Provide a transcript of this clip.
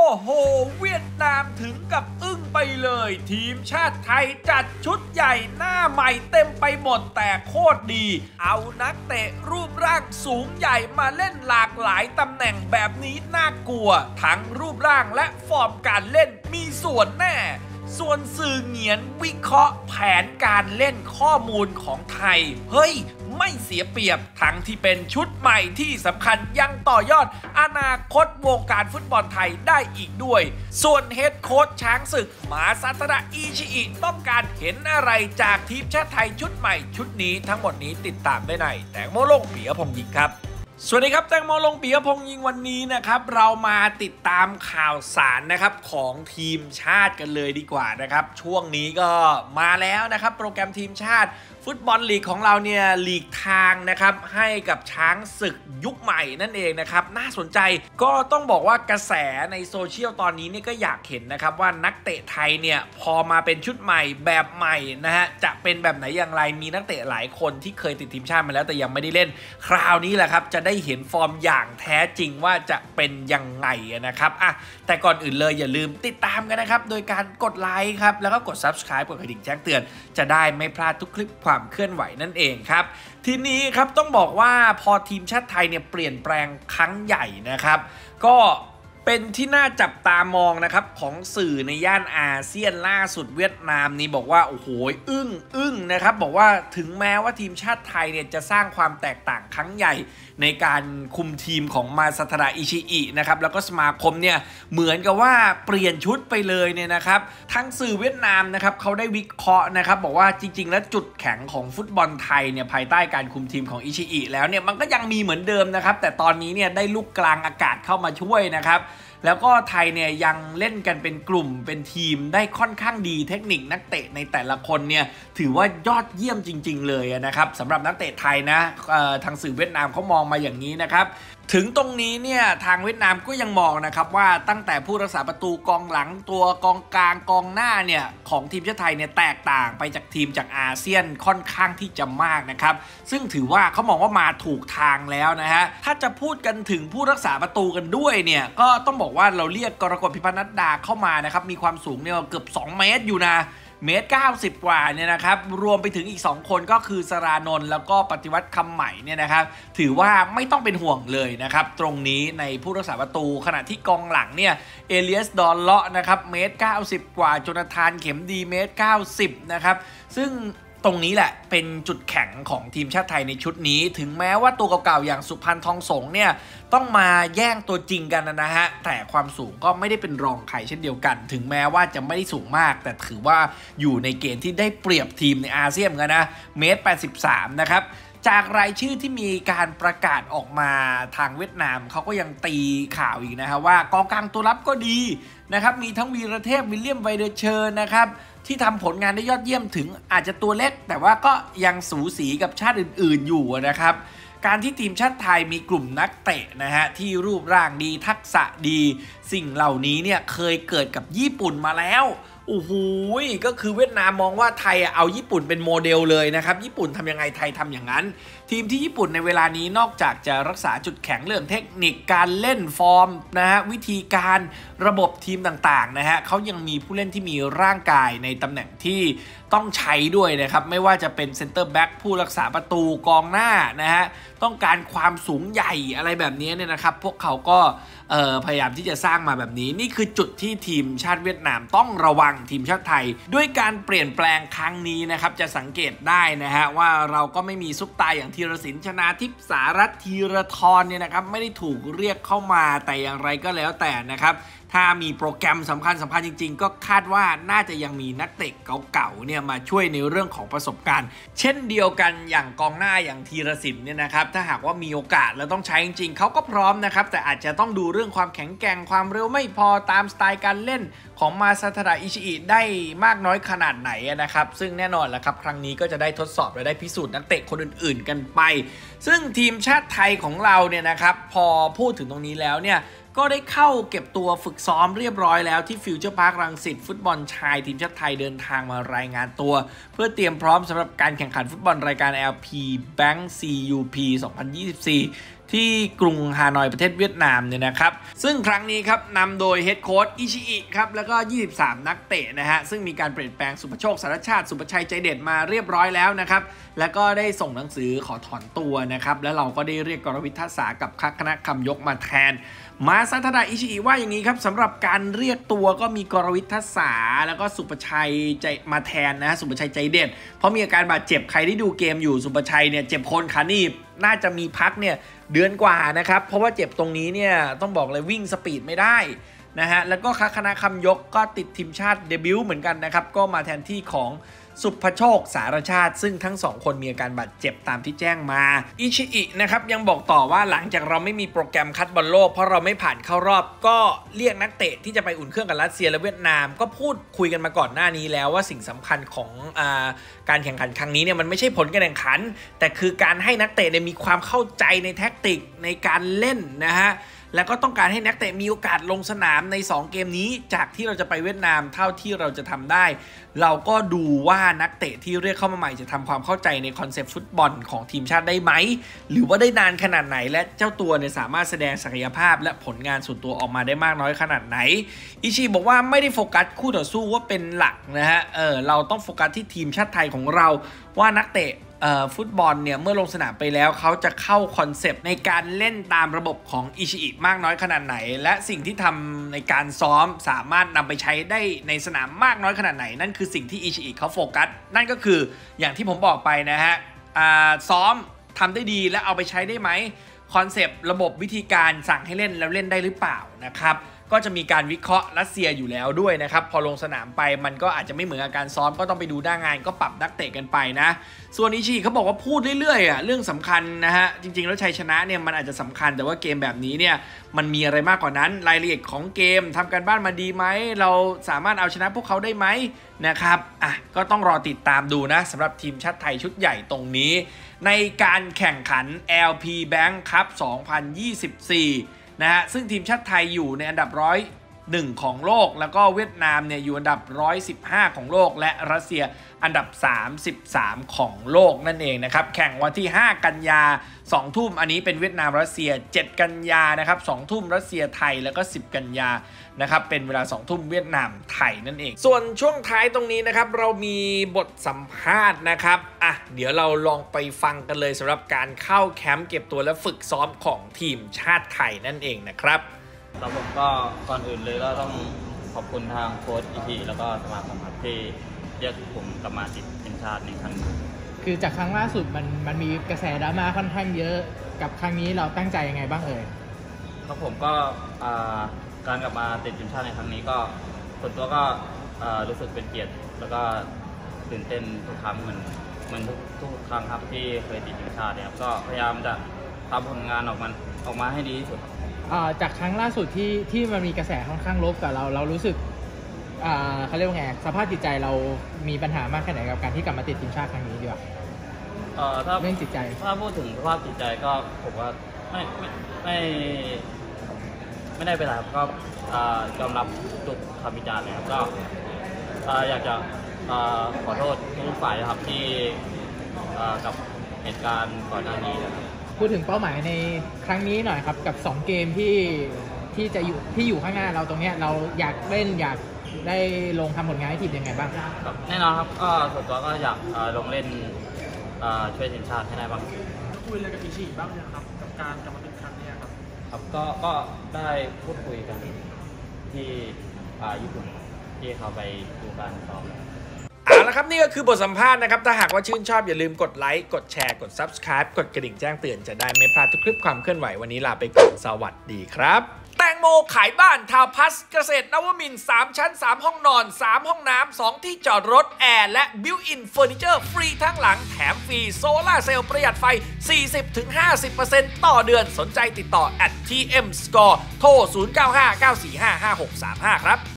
โหเวียดนามถึงกับอึ้งไปเลยทีมชาติไทยจัดชุดใหญ่หน้าใหม่เต็มไปหมดแต่โคตรดีเอานักเตะรูปร่างสูงใหญ่มาเล่นหลากหลายตำแหน่งแบบนี้น่ากลัวทั้งรูปร่างและฟอร์มการเล่นมีส่วนแน่ส่วนสื่อเหงียนวิเคราะห์แผนการเล่นข้อมูลของไทยเฮ้ยไม่เสียเปรียบทั้งที่เป็นชุดใหม่ที่สำคัญยังต่อยอดอนาคตวงการฟุตบอลไทยได้อีกด้วยส่วนเฮดโค้ชช้างศึกมาซาตระอิชิอิต้องการเห็นอะไรจากทีมชาติไทยชุดใหม่ชุดนี้ทั้งหมดนี้ติดตามได้ในแตงโมลงปิยพงษ์ยิงครับสวัสดีครับแตงโมลงปิยพงษ์ยิงวันนี้นะครับเรามาติดตามข่าวสารนะครับของทีมชาติกันเลยดีกว่านะครับช่วงนี้ก็มาแล้วนะครับโปรแกรมทีมชาติฟุตบอลลีกของเราเนี่ยหลีกทางนะครับให้กับช้างศึกยุคใหม่นั่นเองนะครับน่าสนใจก็ต้องบอกว่ากระแสในโซเชียลตอนนี้นี่ก็อยากเห็นนะครับว่านักเตะไทยเนี่ยพอมาเป็นชุดใหม่แบบใหม่นะฮะจะเป็นแบบไหนอย่างไรมีนักเตะหลายคนที่เคยติดทีมชาติมาแล้วแต่ยังไม่ได้เล่นคราวนี้แหละครับจะได้เห็นฟอร์มอย่างแท้จริงว่าจะเป็นยังไงนะครับแต่ก่อนอื่นเลยอย่าลืมติดตามกันนะครับโดยการกดไลค์ครับแล้วก็กด Subscribe กดกระดิ่งแจ้งเตือนจะได้ไม่พลาดทุกคลิปความเคลื่อนไหวนั่นเองครับทีนี้ครับต้องบอกว่าพอทีมชาติไทยเนี่ยเปลี่ยนแปลงครั้งใหญ่นะครับก็เป็นที่น่าจับตามองนะครับของสื่อในย่านอาเซียนล่าสุดเวียดนามนี่บอกว่าโอ้โหอึ้งนะครับบอกว่าถึงแม้ว่าทีมชาติไทยเนี่ยจะสร้างความแตกต่างครั้งใหญ่ในการคุมทีมของมาซาตระอิชิอินะครับแล้วก็สมาคมเนี่ยเหมือนกับว่าเปลี่ยนชุดไปเลยเนี่ยนะครับทั้งสื่อเวียดนามนะครับเขาได้วิเคราะห์นะครับบอกว่าจริงๆแล้วจุดแข็งของฟุตบอลไทยเนี่ยภายใต้การคุมทีมของอิชิอิแล้วเนี่ยมันก็ยังมีเหมือนเดิมนะครับแต่ตอนนี้เนี่ยได้ลูกกลางอากาศเข้ามาช่วยนะครับแล้วก็ไทยเนี่ยยังเล่นกันเป็นกลุ่มเป็นทีมได้ค่อนข้างดีเทคนิคนักเตะในแต่ละคนเนี่ยถือว่ายอดเยี่ยมจริงๆเลยนะครับสำหรับนักเตะไทยนะทางสื่อเวียดนามเขามองมาอย่างนี้นะครับถึงตรงนี้เนี่ยทางเวียดนามก็ยังมองนะครับว่าตั้งแต่ผู้รักษาประตูกองหลังตัวกองกลางกองหน้าเนี่ยของทีมชาติไทยเนี่ยแตกต่างไปจากทีมจากอาเซียนค่อนข้างที่จะมากนะครับซึ่งถือว่าเขามองว่ามาถูกทางแล้วนะฮะถ้าจะพูดกันถึงผู้รักษาประตูกันด้วยเนี่ยก็ต้องบอกว่าเราเรียกกรกฎ พิพัฒนัดดาเข้ามานะครับมีความสูงเนี่ยเกือบ2 เมตรอยู่นะ1.90 เมตรกว่าเนี่ยนะครับรวมไปถึงอีก2คนก็คือสรานนท์แล้วก็ปฏิวัติคำใหม่เนี่ยนะครับถือว่าไม่ต้องเป็นห่วงเลยนะครับตรงนี้ในผู้รักษาประตูขณะที่กองหลังเนี่ยเอเลียสดอนเลาะนะครับ1.90 เมตรกว่าโจนาธานเข็มดี1.90 เมตรนะครับซึ่งตรงนี้แหละเป็นจุดแข็งของทีมชาติไทยในชุดนี้ถึงแม้ว่าตัวเก่าๆอย่างสุพรรณทองสงเนี่ยต้องมาแย่งตัวจริงกันนะฮะแต่ความสูงก็ไม่ได้เป็นรองใครเช่นเดียวกันถึงแม้ว่าจะไม่ได้สูงมากแต่ถือว่าอยู่ในเกณฑ์ที่ได้เปรียบทีมในอาเซียนกันนะ1.83 เมตรนะครับจากรายชื่อที่มีการประกาศออกมาทางเวียดนามเขาก็ยังตีข่าวอีกนะฮะว่ากองกลางตัวรับก็ดีนะครับมีทั้งวีรเทพวิลเลียมไวเดอร์เชอร์นะครับที่ทำผลงานได้ยอดเยี่ยมถึงอาจจะตัวเล็กแต่ว่าก็ยังสูสีกับชาติอื่นๆอยู่นะครับการที่ทีมชาติไทยมีกลุ่มนักเตะนะฮะที่รูปร่างดีทักษะดีสิ่งเหล่านี้เนี่ยเคยเกิดกับญี่ปุ่นมาแล้วโอ้โหก็คือเวียดนามมองว่าไทยเอาญี่ปุ่นเป็นโมเดลเลยนะครับญี่ปุ่นทำยังไงไทยทำอย่างนั้นทีมที่ญี่ปุ่นในเวลานี้นอกจากจะรักษาจุดแข็งเรื่องเทคนิคการเล่นฟอร์มนะฮะวิธีการระบบทีมต่างๆนะฮะเขายังมีผู้เล่นที่มีร่างกายในตำแหน่งที่ต้องใช้ด้วยนะครับไม่ว่าจะเป็นเซนเตอร์แบ็กผู้รักษาประตูกองหน้านะฮะต้องการความสูงใหญ่อะไรแบบนี้เนี่ยนะครับพวกเขาก็พยายามที่จะสร้างมาแบบนี้นี่คือจุดที่ทีมชาติเวียดนามต้องระวังทีมชาติไทยด้วยการเปลี่ยนแปลงครั้งนี้นะครับจะสังเกตได้นะฮะว่าเราก็ไม่มีซุปตาอย่างธีรศิลป์ชนาทิพย์สารัตน์ธีรทรเนี่ยนะครับไม่ได้ถูกเรียกเข้ามาแต่อย่างไรก็แล้วแต่นะครับถ้ามีโปรแกรมสำคัญจริงๆก็คาดว่าน่าจะยังมีนักเตะเก่าๆเนี่ยมาช่วยในเรื่องของประสบการณ์เช่นเดียวกันอย่างกองหน้าอย่างธีรศิลป์เนี่ยนะครับถ้าหากว่ามีโอกาสแล้วต้องใช้จริงๆเขาก็พร้อมนะครับแต่อาจจะต้องดูเรื่องความแข็งแกร่งความเร็วไม่พอตามสไตล์การเล่นของมาซาตระอิชิอิได้มากน้อยขนาดไหนนะครับซึ่งแน่นอนแหละครับครั้งนี้ก็จะได้ทดสอบและได้พิสูจน์นักเตะคนอื่นๆกันไปซึ่งทีมชาติไทยของเราเนี่ยนะครับพอพูดถึงตรงนี้แล้วเนี่ยก็ได้เข้าเก็บตัวฝึกซ้อมเรียบร้อยแล้วที่ฟิวเจอร์พาร์ครังสิตฟุตบอลชายทีมชาติไทยเดินทางมารายงานตัวเพื่อเตรียมพร้อมสำหรับการแข่งขันฟุตบอลรายการ LP Bank CUP 2024 ที่กรุงฮานอยประเทศเวียดนามเนี่ยนะครับซึ่งครั้งนี้ครับนำโดยเฮดโค้ชอิชิอิครับแล้วก็23นักเตะนะฮะซึ่งมีการเปลี่ยนแปลงสุภโชคสารชาติสุภชัยใจเด็ดมาเรียบร้อยแล้วนะครับแล้วก็ได้ส่งหนังสือขอถอนตัวนะครับแล้วเราก็ได้เรียกกรวิทย์ทัศากับคณะคำยกมาแทนมาซาทาดาอิชิอิว่าอย่างนี้ครับสำหรับการเรียกตัวก็มีกรวิทย์ทัศาแล้วก็สุภชัยใจมาแทนนะสุภชัยใจเด็ดเพราะมีอาการบาดเจ็บใครที่ดูเกมอยู่สุภชัยเนี่ยเจ็บโคนขาหนีบน่าจะมีพักเนี่ยเดือนกว่านะครับเพราะว่าเจ็บตรงนี้เนี่ยต้องบอกเลยวิ่งสปีดไม่ได้นะฮะแล้วก็คณะคำยกก็ติดทีมชาติเดบิวต์เหมือนกันนะครับก็มาแทนที่ของสุภโชคสารชาติซึ่งทั้ง2คนมีอาการบาดเจ็บตามที่แจ้งมาอิชิอินะครับยังบอกต่อว่าหลังจากเราไม่มีโปรแกรมคัดบอลโลกเพราะเราไม่ผ่านเข้ารอบก็เรียกนักเตะที่จะไปอุ่นเครื่องกับรัสเซียและเวียดนามก็พูดคุยกันมาก่อนหน้านี้แล้วว่าสิ่งสำคัญของการแข่งขันครั้งนี้เนี่ยมันไม่ใช่ผลการแข่งขันแต่คือการให้นักเตะมีความเข้าใจในแท็กติกในการเล่นนะฮะแล้วก็ต้องการให้นักเตะมีโอกาสลงสนามใน2เกมนี้จากที่เราจะไปเวียดนามเท่าที่เราจะทำได้เราก็ดูว่านักเตะที่เรียกเข้ามาใหม่จะทำความเข้าใจในคอนเซปต์ฟุตบอลของทีมชาติได้ไหมหรือว่าได้นานขนาดไหนและเจ้าตัวเนี่ยสามารถแสดงศักยภาพและผลงานส่วนตัวออกมาได้มากน้อยขนาดไหนอิชิบอกว่าไม่ได้โฟกัสคู่ต่อสู้ว่าเป็นหลักนะฮะเราต้องโฟกัสที่ทีมชาติไทยของเราว่านักเตะฟุตบอลเนี่ยเมื่อลงสนามไปแล้วเขาจะเข้าคอนเซปต์ในการเล่นตามระบบของอิชิอิมากน้อยขนาดไหนและสิ่งที่ทำในการซ้อมสามารถนำไปใช้ได้ในสนามมากน้อยขนาดไหนนั่นคือสิ่งที่อิชิอิเขาโฟกัสนั่นก็คืออย่างที่ผมบอกไปนะฮะซ้อมทำได้ดีและเอาไปใช้ได้ไหมคอนเซปต์ระบบวิธีการสั่งให้เล่นแล้วเล่นได้หรือเปล่านะครับก็จะมีการวิเคราะห์รัสเซียอยู่แล้วด้วยนะครับพอลงสนามไปมันก็อาจจะไม่เหมือนกับการซ้อมก็ต้องไปดูหน้างานก็ปรับนักเตะกันไปนะส่วนอิชิเขาบอกว่าพูดเรื่อยๆเรื่องสำคัญนะฮะจริงๆแล้วชัยชนะเนี่ยมันอาจจะสำคัญแต่ว่าเกมแบบนี้เนี่ยมันมีอะไรมากกว่านั้นรายละเอียดของเกมทำการบ้านมาดีไหมเราสามารถเอาชนะพวกเขาได้ไหมนะครับก็ต้องรอติดตามดูนะสำหรับทีมชาติไทยชุดใหญ่ตรงนี้ในการแข่งขัน LP Bank Cup 2024นะฮะซึ่งทีมชาติไทยอยู่ในอันดับ101ของโลกแล้วก็เวียดนามเนี่ยอยู่อันดับ115ของโลกและรัสเซียอันดับ33ของโลกนั่นเองนะครับแข่งวันที่5กันยา2 ทุ่มอันนี้เป็นเวียดนามรัสเซีย7กันยานะครับ2 ทุ่มรัสเซียไทยแล้วก็10กันยานะครับเป็นเวลา2 ทุ่มเวียดนามไทยนั่นเองส่วนช่วงท้ายตรงนี้นะครับเรามีบทสัมภาษณ์นะครับเดี๋ยวเราลองไปฟังกันเลยสำหรับการเข้าแคมป์เก็บตัวและฝึกซ้อมของทีมชาติไทยนั่นเองนะครับครับผมก็ก่อนอื่นเลยก็ต้องขอบคุณทางโค้ชอีพีแล้วก็สมาคมครับที่เรียกผมกลับมาติดทีมชาติในครั้งนี้คือจากครั้งล่าสุดมันมีกระแสดราม่าค่อนข้างเยอะกับครั้งนี้เราตั้งใจยังไงบ้างครับผมก็การกลับมาติดทีมชาติในครั้งนี้ก็ส่วนตัวก็รู้สึกเป็นเกียรติแล้วก็ตื่นเต้นทุกครั้งเหมือนทุกครั้งครับที่เคยติดทีมชาติเนี่ยก็พยายามจะทำผลงานออกมาให้ดีที่สุดจากครั้งล่าสุดที่มันมีกระแสค่อนข้างลบกับเรารู้สึกเขาเรียกว่าไงสภาพจิตใจเรามีปัญหามากแค่ไหนกับการที่กลับมาติดทีมชาติครั้งนี้ดีกว่าถ้าเรื่องจิตใจถ้าพูดถึงสภาพจิตใจก็ผมว่าไม่ได้เป็นไรครับก็ยอมรับทุกคำวิจารณ์เลยครับก็อยากจะขอโทษทุกฝ่ายนะครับที่กับเหตุการณ์ก่อนหน้านี้นะครับพูดถึงเป้าหมายในครั้งนี้หน่อยครับกับ2เกมที่จะอยู่ข้างหน้าเราตรงนี้เราอยากเล่นอยากได้ลงทำผลงานให้ทีมยังไงบ้างครับแน่นอนครับก็ส่วนตัวก็อยากลงเล่นช่วยทีมชาติให้ได้บ้างคุยอะไรกับอิชิบ้างนะครับกับการกลับมาติดครั้งนี้ครับครับก็ได้พูดคุยกันที่ญี่ปุ่นที่เขาไปดูการซ้อมเอาละครับนี่ก็คือบทสัมภาษณ์นะครับถ้าหากว่าชื่นชอบอย่าลืมกดไลค์กดแชร์กด Subscribe กดกระดิ่งแจ้งเตือนจะได้ไม่พลาดทุกคลิปความเคลื่อนไหววันนี้ลาไปก่อนสวัสดีครับแตงโมขายบ้านทาวน์พลัสเกษตรนวมินทร์3ชั้น3ห้องนอน3ห้องน้ำ2ที่จอดรถแอร์และบิวอินเฟอร์นิเจอร์ฟรีทั้งหลังแถมฟรีโซล่าเซลล์ประหยัดไฟ 40-50% ต่อเดือนสนใจติดต่อ @tmscore โทร 0959455635 ครับ